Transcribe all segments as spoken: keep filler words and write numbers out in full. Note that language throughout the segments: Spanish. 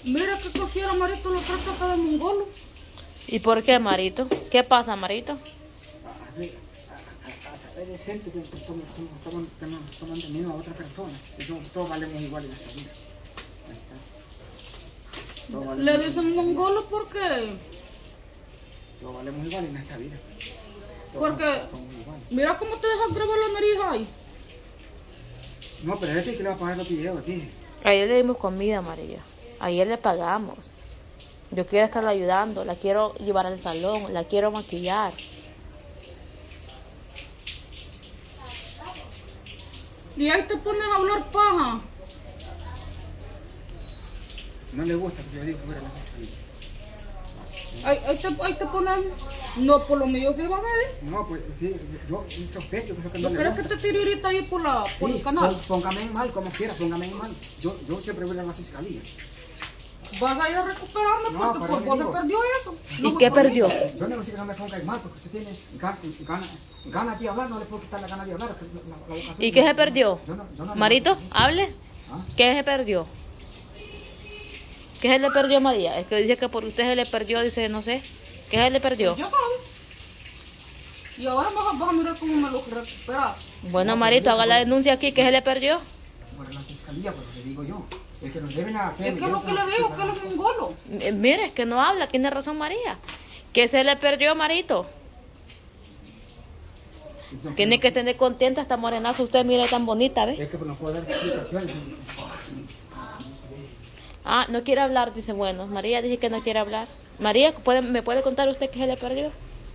Mira que cualquiera Marito lo trata acá de mongolo. ¿Y por qué, Marito? ¿Qué pasa, Marito? A ver, a, a saber es gente que estamos manteniendo a otra persona. Y todos, todos valemos igual en esta vida. Ahí está. Todos valemos Le igual. dicen mongolo porque... Todos valemos igual en esta vida. Todos Porque... somos- somos iguales. Mira cómo te dejas grabar la nariz ahí. No, pero este que le va a pagar lo que lleva aquí. Ayer le dimos comida, María. Ayer le pagamos. Yo quiero estarla ayudando. La quiero llevar al salón. La quiero maquillar. Y ahí te pones a hablar paja. No le gusta que yo diga fuera de la casa. Ahí, ahí, te, ahí te pones... No, por lo mío se van a ir. No, pues sí, yo sospecho que eso que no ¿Tú le crees que gusta. te tire ahorita ahí por, la, por Sí, el canal? pon- póngame en mal, como quiera, póngame en mal. Yo, yo siempre voy a la fiscalía. Vas a ir a recuperarme No, porque pero por me vos se digo- perdió eso. ¿Y No qué fue por mí. perdió? Yo no sé que no me ponga en mal, porque usted tiene gana, gana, gana de hablar, no le puedo quitar la gana de hablar. que la- la- la vocación ¿Y de- qué se perdió? Yo no- yo no le- Marito, hable. ¿Ah? ¿Qué se perdió? ¿Qué se le perdió, María? Es que dice que por usted se le perdió, dice, no sé. ¿Qué se le perdió? Ya sabes. Y ahora vas a, vas a mirar cómo me lo recuperas. Bueno, Marito, haga la denuncia aquí. ¿Qué se le perdió? Por la fiscalía, pues le digo yo. El que nos deben a... Es que es lo que le digo, que él es mongolo. Eh, Mire, es que no habla. Tiene razón, María. ¿Qué se le perdió, Marito? Tiene que tener contenta esta morenaza. Usted mira tan bonita, ¿ves? Es que no puedo dar explicaciones. Ah, no quiere hablar, dice. Bueno, María dice que no quiere hablar. María, ¿puede, ¿me puede contar usted qué se le perdió?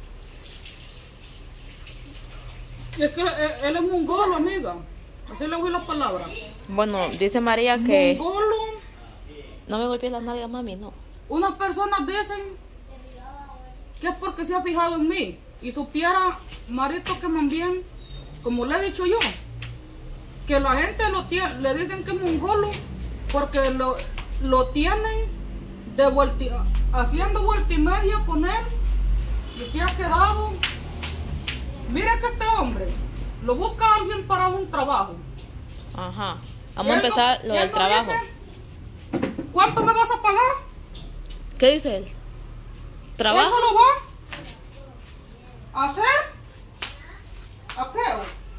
Y es que él, él es mongolo, amiga. Así le oí la palabra. Bueno, dice María que... Mongolo. No me golpees las nalgas, mami, no. Unas personas dicen que es porque se ha fijado en mí. Y supiera, Marito, que más bien, como le he dicho yo, que la gente lo tiene, le dicen que es mongolo porque lo, lo tienen de vuelti, haciendo vuelta y media con él y se ha quedado. Mira que este hombre lo busca alguien para un trabajo. Ajá. Y Vamos a él no- empezar lo y él del no trabajo. dice, ¿cuánto me vas a pagar? ¿Qué dice él? ¿Él ¿Trabajo? se lo va a hacer? ¿A qué?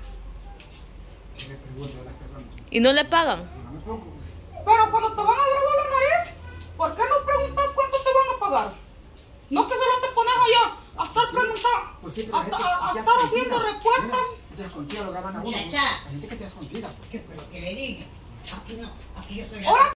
Le pregunto a las personas. ¿Y no le pagan? No me preocupo. Pero cuando te van a grabar la nariz, ¿por qué no preguntas cuánto te van a pagar? No que solo te pones allá a estar preguntando, Pues sí, pero a, la gente a- a te estar hace haciendo mentira. respuestas. Mira, te escondida lo graban a uno. Muchacha. Hay gente que te escondida. ¿Qué fue lo que le dije? Aquí no, aquí yo estoy... Ahora